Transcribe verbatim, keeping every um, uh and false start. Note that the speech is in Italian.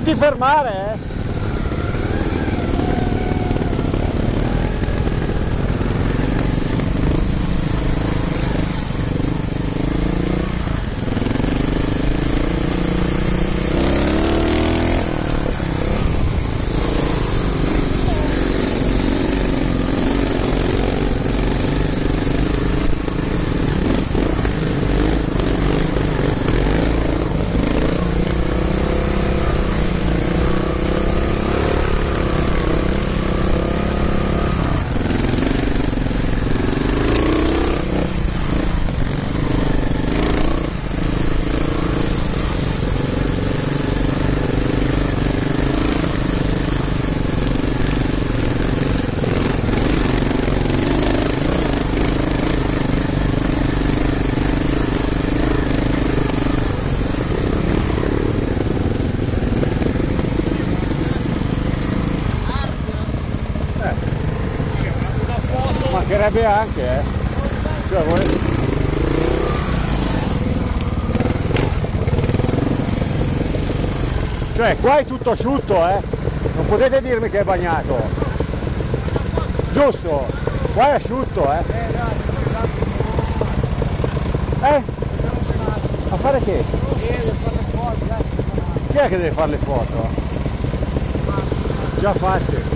ti fermare, eh! Mancherebbe anche, eh. Cioè, vuole... cioè, qua è tutto asciutto, eh. Non potete dirmi che è bagnato. Giusto? Qua è asciutto, eh. Eh? A fare che? Chi è che deve fare le foto? Già fatte.